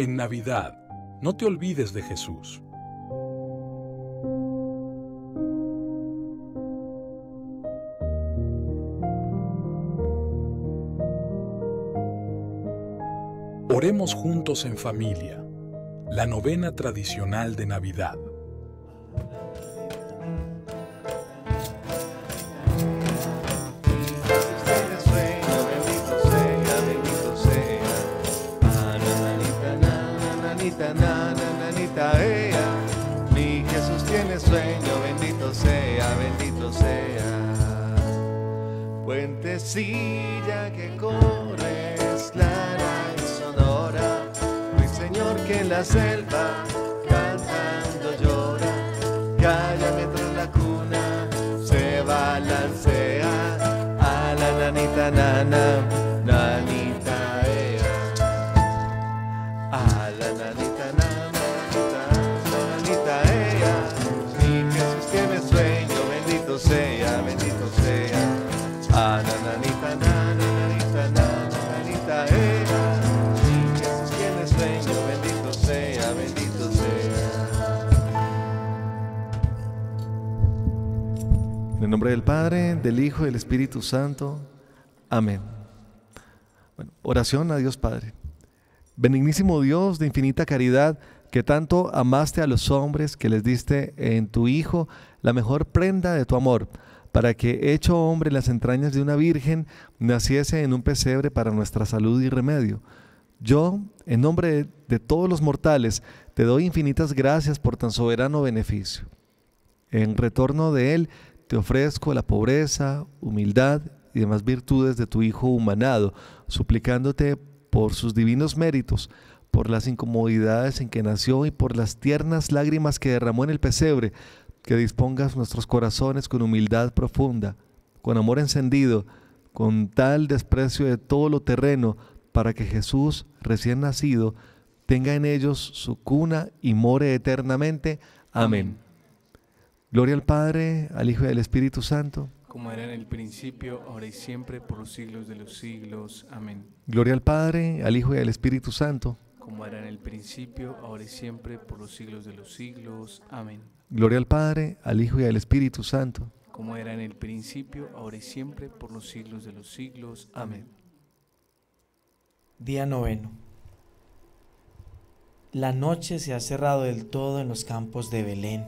En Navidad, no te olvides de Jesús. Oremos juntos en familia, la novena tradicional de Navidad. Mi Jesús tiene sueño, bendito sea, bendito sea. Puentecilla que corres, clara y sonora, mi Señor que en la selva cantando llora, calla mientras la cuna se balancea. A la nanita nana, nanita ea. A la nanita nana, nanita ea. Mi Jesús tiene sueño, bendito sea, bendito sea. A la nanita nana, nanita nana, nanita ea. Mi Jesús tiene sueño, bendito sea, bendito sea. En el nombre del Padre, del Hijo y del Espíritu Santo. Amén. Bueno, oración a Dios Padre. Benignísimo Dios de infinita caridad, que tanto amaste a los hombres, que les diste en tu Hijo la mejor prenda de tu amor, para que, hecho hombre en las entrañas de una virgen, naciese en un pesebre para nuestra salud y remedio. Yo, en nombre de todos los mortales, te doy infinitas gracias por tan soberano beneficio. En retorno de él, te ofrezco la pobreza, humildad y demás virtudes de tu Hijo humanado, suplicándote por sus divinos méritos, por las incomodidades en que nació y por las tiernas lágrimas que derramó en el pesebre, que dispongas nuestros corazones con humildad profunda, con amor encendido, con tal desprecio de todo lo terreno, para que Jesús, recién nacido, tenga en ellos su cuna y more eternamente. Amén. Gloria al Padre, al Hijo y al Espíritu Santo. Como era en el principio, ahora y siempre, por los siglos de los siglos. Amén. Gloria al Padre, al Hijo y al Espíritu Santo. Como era en el principio, ahora y siempre, por los siglos de los siglos. Amén. Gloria al Padre, al Hijo y al Espíritu Santo. Como era en el principio, ahora y siempre, por los siglos de los siglos. Amén. Día noveno. La noche se ha cerrado del todo en los campos de Belén,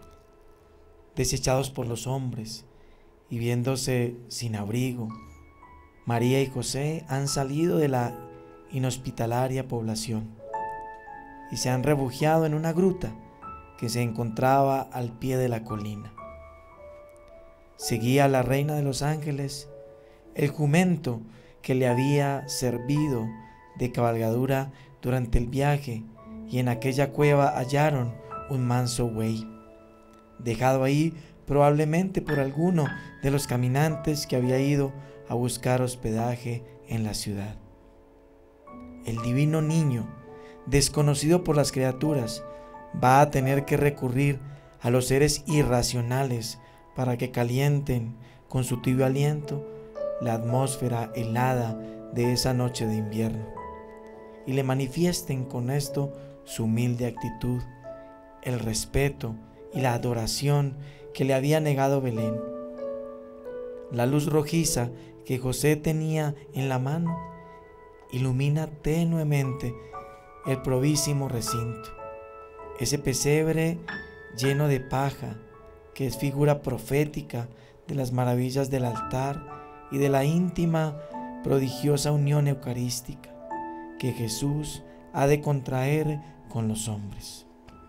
desechados por los hombres y viéndose sin abrigo. María y José han salido de la inhospitalaria población y se han refugiado en una gruta que se encontraba al pie de la colina. Seguía la reina de los ángeles el jumento que le había servido de cabalgadura durante el viaje, y en aquella cueva hallaron un manso buey, dejado ahí probablemente por alguno de los caminantes que había ido a buscar hospedaje en la ciudad. El divino niño, desconocido por las criaturas, va a tener que recurrir a los seres irracionales para que calienten con su tibio aliento la atmósfera helada de esa noche de invierno, y le manifiesten con esto su humilde actitud, el respeto y la adoración que le había negado Belén. La luz rojiza que José tenía en la mano ilumina tenuemente el probísimo recinto, ese pesebre lleno de paja que es figura profética de las maravillas del altar y de la íntima, prodigiosa unión eucarística que Jesús ha de contraer con los hombres.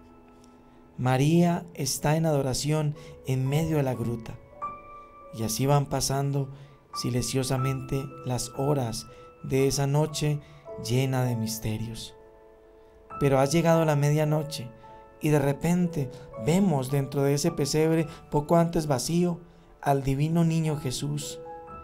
María está en adoración en medio de la gruta, y así van pasando silenciosamente las horas de esa noche llena de misterios. Pero ha llegado la medianoche y de repente vemos dentro de ese pesebre, poco antes vacío, al divino niño Jesús,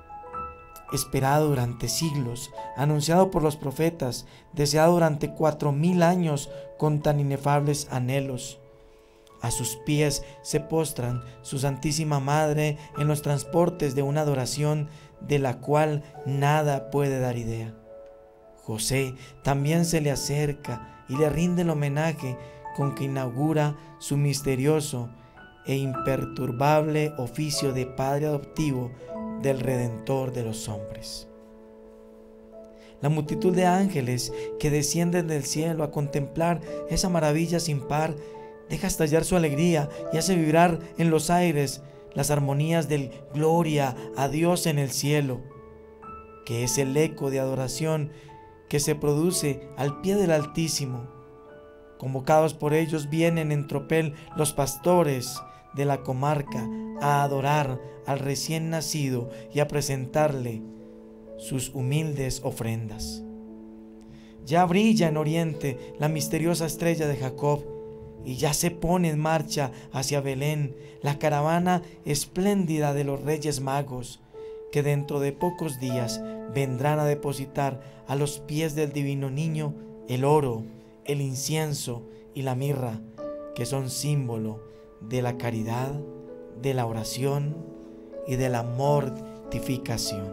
esperado durante siglos, anunciado por los profetas, deseado durante 4000 años con tan inefables anhelos. A sus pies se postran su Santísima Madre en los transportes de una adoración de la cual nada puede dar idea. José también se le acerca y le rinde el homenaje con que inaugura su misterioso e imperturbable oficio de padre adoptivo del Redentor de los hombres. La multitud de ángeles que descienden del cielo a contemplar esa maravilla sin par deja estallar su alegría y hace vibrar en los aires las armonías del gloria a Dios en el cielo, que es el eco de adoración que se produce al pie del Altísimo. Convocados por ellos vienen en tropel los pastores de la comarca a adorar al recién nacido y a presentarle sus humildes ofrendas. Ya brilla en oriente la misteriosa estrella de Jacob y ya se pone en marcha hacia Belén la caravana espléndida de los Reyes Magos, que dentro de pocos días vendrán a depositar a los pies del divino niño el oro, el incienso y la mirra, que son símbolo de la caridad, de la oración y de la mortificación.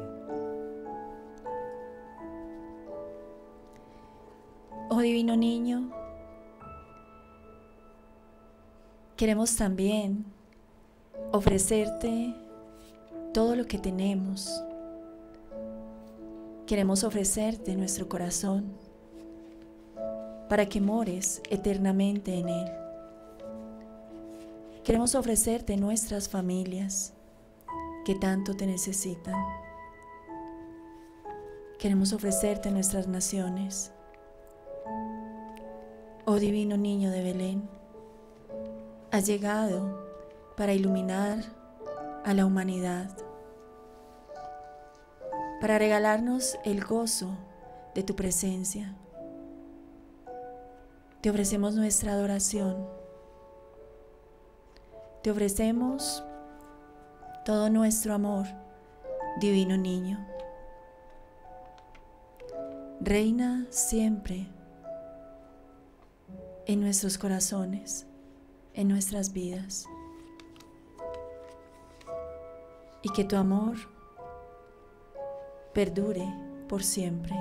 Oh divino niño, queremos también ofrecerte todo lo que tenemos. Queremos ofrecerte nuestro corazón para que mores eternamente en él. Queremos ofrecerte nuestras familias que tanto te necesitan. Queremos ofrecerte nuestras naciones. Oh divino niño de Belén, has llegado para iluminar a la humanidad, para regalarnos el gozo de tu presencia. Te ofrecemos nuestra adoración. Te ofrecemos todo nuestro amor, divino niño. Reina siempre en nuestros corazones, en nuestras vidas. Y que tu amor perdure por siempre.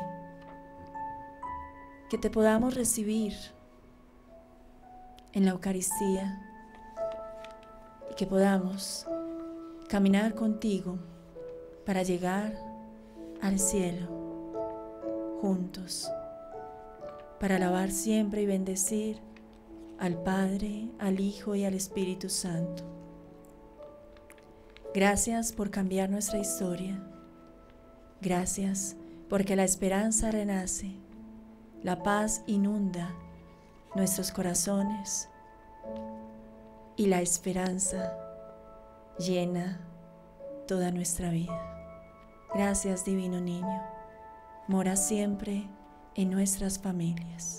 Que te podamos recibir en la Eucaristía y que podamos caminar contigo para llegar al cielo juntos, para alabar siempre y bendecir al Padre, al Hijo y al Espíritu Santo. Gracias por cambiar nuestra historia. Gracias porque la esperanza renace, la paz inunda nuestros corazones y la esperanza llena toda nuestra vida. Gracias, divino niño. Mora siempre en nuestras familias.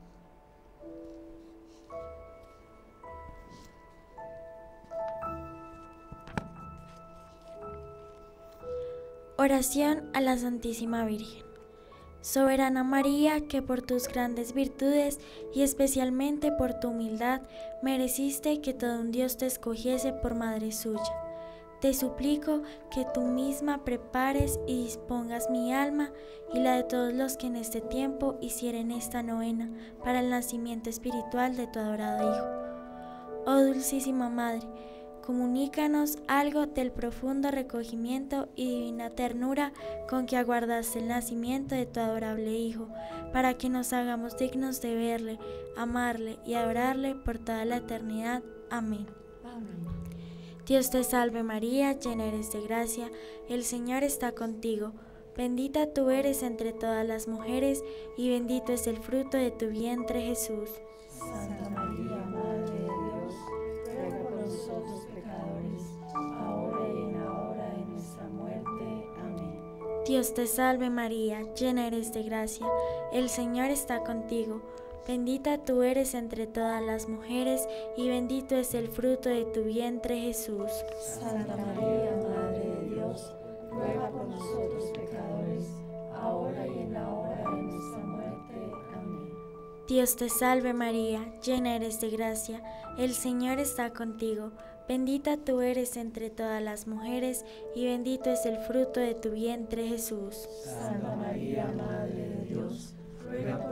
Oración a la Santísima Virgen. Soberana María, que por tus grandes virtudes y especialmente por tu humildad mereciste que todo un Dios te escogiese por madre suya, te suplico que tú misma prepares y dispongas mi alma y la de todos los que en este tiempo hicieren esta novena para el nacimiento espiritual de tu adorado Hijo. Oh Dulcísima Madre, comunícanos algo del profundo recogimiento y divina ternura con que aguardaste el nacimiento de tu adorable Hijo, para que nos hagamos dignos de verle, amarle y adorarle por toda la eternidad. Amén. Amén. Dios te salve María, llena eres de gracia, el Señor está contigo. Bendita tú eres entre todas las mujeres y bendito es el fruto de tu vientre, Jesús. Santa María, Madre de Dios, ruega por nosotros pecadores, ahora y en la hora de nuestra muerte. Amén. Dios te salve María, llena eres de gracia, el Señor está contigo. Bendita tú eres entre todas las mujeres y bendito es el fruto de tu vientre, Jesús. Santa María, Madre de Dios, ruega por nosotros pecadores, ahora y en la hora de nuestra muerte. Amén. Dios te salve María, llena eres de gracia, el Señor está contigo. Bendita tú eres entre todas las mujeres y bendito es el fruto de tu vientre, Jesús. Santa María, Madre de Dios,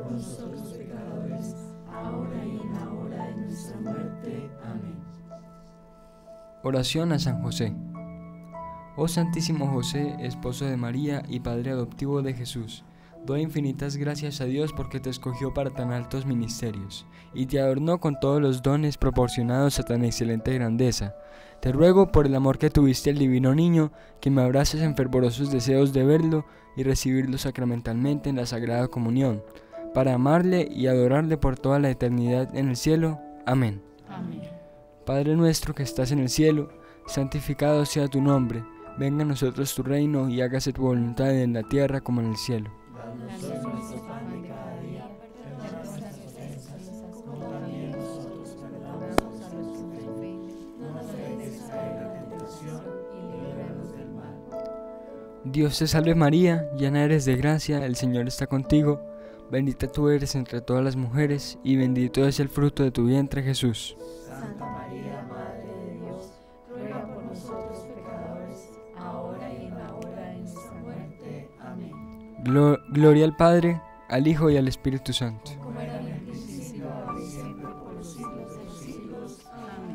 por nosotros pecadores, ahora y en la hora de nuestra muerte. Amén. Oración a San José. Oh Santísimo José, esposo de María y padre adoptivo de Jesús, doy infinitas gracias a Dios porque te escogió para tan altos ministerios y te adornó con todos los dones proporcionados a tan excelente grandeza. Te ruego por el amor que tuviste al divino niño, que me abraces en fervorosos deseos de verlo y recibirlo sacramentalmente en la Sagrada Comunión, para amarle y adorarle por toda la eternidad en el cielo. Amén. Amén. Padre nuestro que estás en el cielo, santificado sea tu nombre. Venga a nosotros tu reino y hágase tu voluntad en la tierra como en el cielo. Danos hoy nuestro pan de cada día, perdona nuestras ofensas, como también nosotros perdonamos a los que nos ofenden. No nos dejes caer en la tentación y líbranos del mal. Dios te salve María, llena eres de gracia, el Señor está contigo. Bendita tú eres entre todas las mujeres y bendito es el fruto de tu vientre, Jesús. Santa María, Madre de Dios, ruega por nosotros pecadores, ahora y en la hora de nuestra muerte. Amén. Gloria al Padre, al Hijo y al Espíritu Santo. Como era en el principio, ahora y siempre, por los siglos de los siglos. Amén.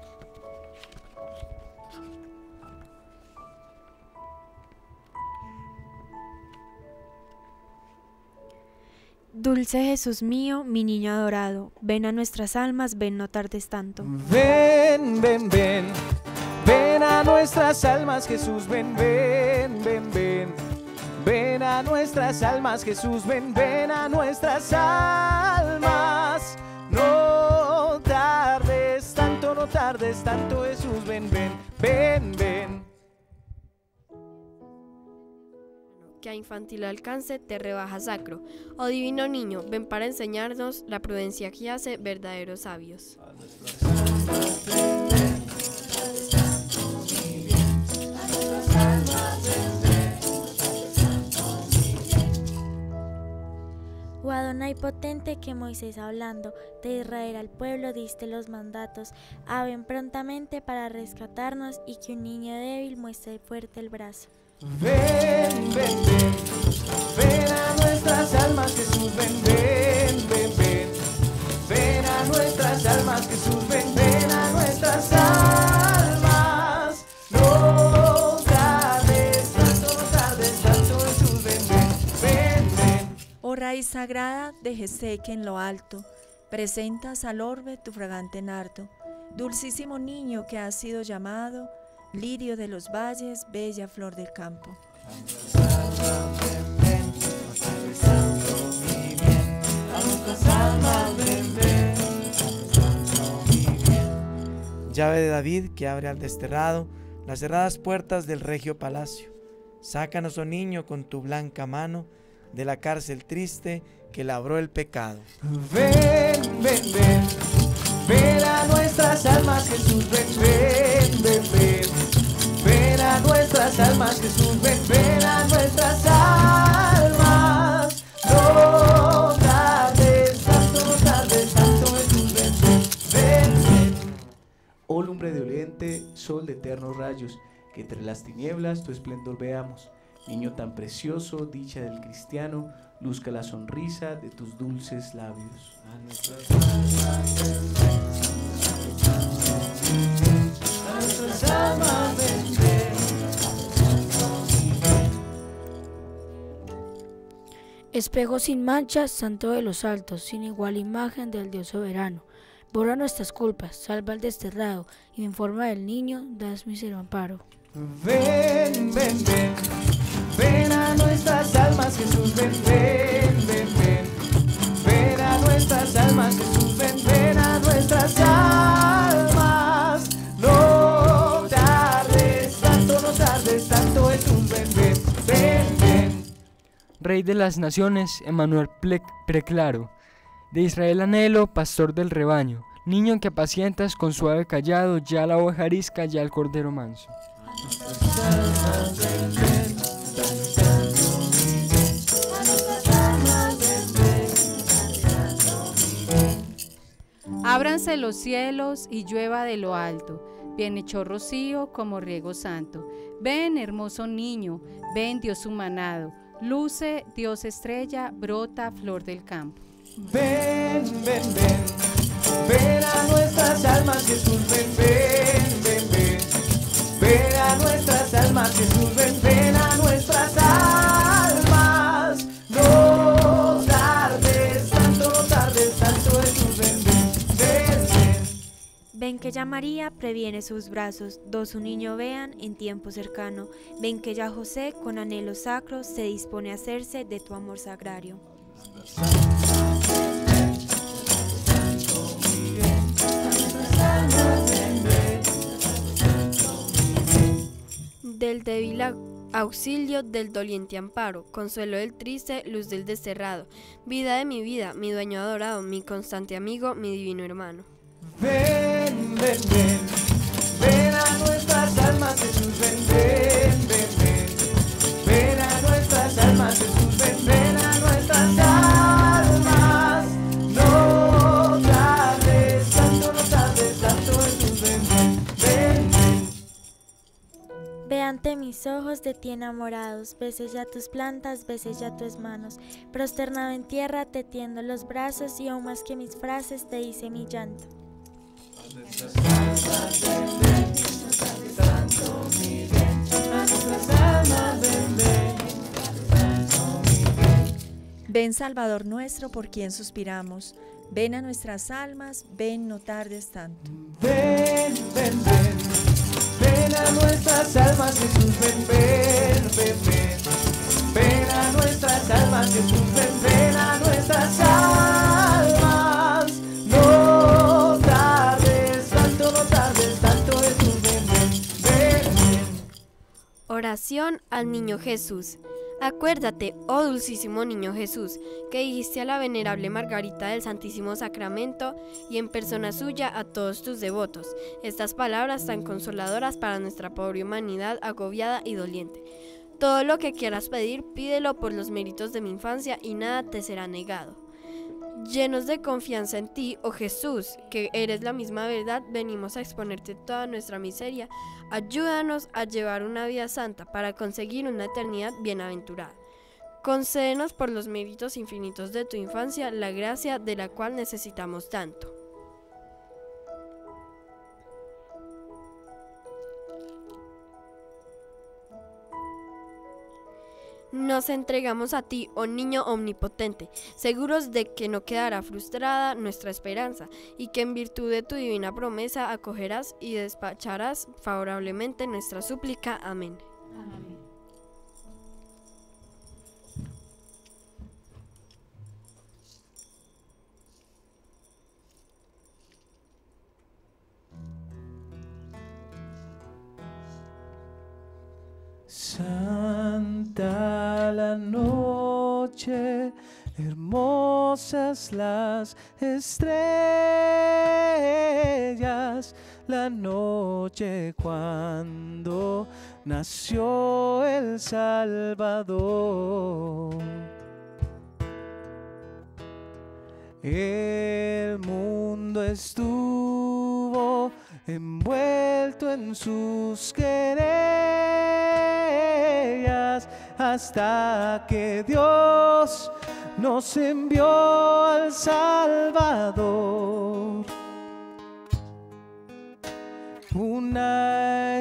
Dulce Jesús mío, mi niño adorado, ven a nuestras almas, ven, no tardes tanto. Ven, ven, ven, ven a nuestras almas, Jesús, ven, ven, ven, ven. Ven a nuestras almas, Jesús, ven, ven a nuestras almas. No tardes tanto, no tardes tanto, Jesús, ven, ven, ven, ven. Que a infantil alcance te rebaja sacro. Oh divino niño, ven para enseñarnos la prudencia que hace verdaderos sabios. Oh Adonai potente, que Moisés hablando de Israel al pueblo diste los mandatos, ven prontamente para rescatarnos y que un niño débil muestre fuerte el brazo. Ven, ven, ven, ven a nuestras almas, Jesús, ven, ven, ven, ven. Ven a nuestras almas, Jesús, ven, ven a nuestras almas. No tardes tanto, Jesús, ven, ven, ven, ven. Oh raíz sagrada de Jesé, que en lo alto presentas al orbe tu fragante nardo, dulcísimo niño que has sido llamado lirio de los valles, bella flor del campo. Llave de David que abre al desterrado las cerradas puertas del regio palacio. Sácanos, oh niño, con tu blanca mano de la cárcel triste que labró el pecado. Ven, ven, ven, ven a nuestras almas, Jesús, ven, ven, ven, ven. Ven a nuestras almas, Jesús, ven, ven a nuestras almas. No tardes tanto, Jesús, ven, ven, ven. Oh lumbre de oriente, sol de eternos rayos, que entre las tinieblas tu esplendor veamos. Niño tan precioso, dicha del cristiano, luzca la sonrisa de tus dulces labios. A nuestras almas, ven, ven. A nuestras almas, ven, ven. Espejo sin manchas, santo de los altos, sin igual imagen del Dios soberano. Borra nuestras culpas, salva al desterrado, y en forma del niño das mísero amparo. Ven, ven, ven, ven a nuestras almas, Jesús, ven, ven, ven, ven. Ven a nuestras almas, Jesús, ven, ven a nuestras almas. No tardes tanto, Jesús, ven, ven, ven, ven. Rey de las naciones, Emmanuel preclaro, de Israel anhelo, pastor del rebaño, niño que apacientas con suave callado, ya la oveja arisca, ya el cordero manso. Ábranse los cielos y llueva de lo alto, bienhecho rocío como riego santo. Ven, hermoso niño, ven, Dios humanado, Luce, Dios estrella, brota flor del campo. Ven, ven, ven, ven a nuestras almas, Jesús, ven, ven, ven, ven. Ven a nuestras almas, Jesús, ven, ven a nuestras almas. No tardes tanto, Jesús, ven, ven, ven, ven. Ven que ya María previene sus brazos, dos su niño vean en tiempo cercano. Ven que ya José con anhelo sacro se dispone a hacerse de tu amor sagrario. Del débil auxilio, del doliente amparo, consuelo del triste, luz del desterrado, vida de mi vida, mi dueño adorado, mi constante amigo, mi divino hermano. Ven, ven, ven, ven a nuestras almas, Jesús, ven, ven, ven, ven. Ven a nuestras almas, Jesús, ven, ven a nuestras almas. No tardes tanto, Jesús, ven, ven, ven, ven. Ve ante mis ojos de ti enamorados, beses ya tus plantas, beses ya tus manos. Prosternado en tierra te tiendo los brazos y aún más que mis frases te dice mi llanto. Ven Salvador nuestro por quien suspiramos, ven a nuestras almas, ven no tardes tanto. Ven, ven, ven, ven a nuestras almas, Jesús, ven, ven, ven, ven. Ven a nuestras almas, Jesús, ven, ven a nuestras almas. No tardes tanto, Jesús, ven, ven, ven. Oración al Niño Jesús. Acuérdate, oh dulcísimo Niño Jesús, que dijiste a la venerable Margarita del Santísimo Sacramento y en persona suya a todos tus devotos, estas palabras tan consoladoras para nuestra pobre humanidad agobiada y doliente. Todo lo que quieras pedir, pídelo por los méritos de mi infancia y nada te será negado. Llenos de confianza en ti, oh Jesús, que eres la misma verdad, venimos a exponerte toda nuestra miseria. Ayúdanos a llevar una vida santa para conseguir una eternidad bienaventurada. Concédenos por los méritos infinitos de tu infancia la gracia de la cual necesitamos tanto. Nos entregamos a ti, oh Niño omnipotente, seguros de que no quedará frustrada nuestra esperanza y que en virtud de tu divina promesa acogerás y despacharás favorablemente nuestra súplica. Amén. Amén. Santa la noche, hermosas las estrellas, la noche cuando nació el Salvador. El mundo estuvo envuelto en sus querellas hasta que Dios nos envió al Salvador. Una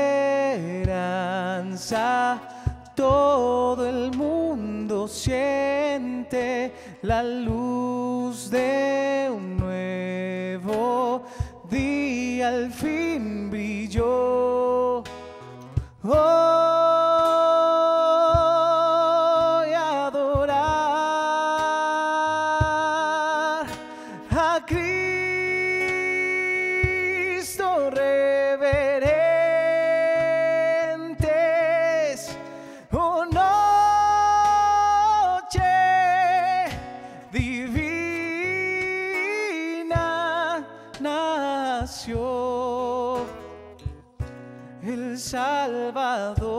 esperanza, todo el mundo siente la luz de un nuevo día, al fin brilló. Voy a adorar a Cristo reverentes. Oh, noche divina, nació el Salvador.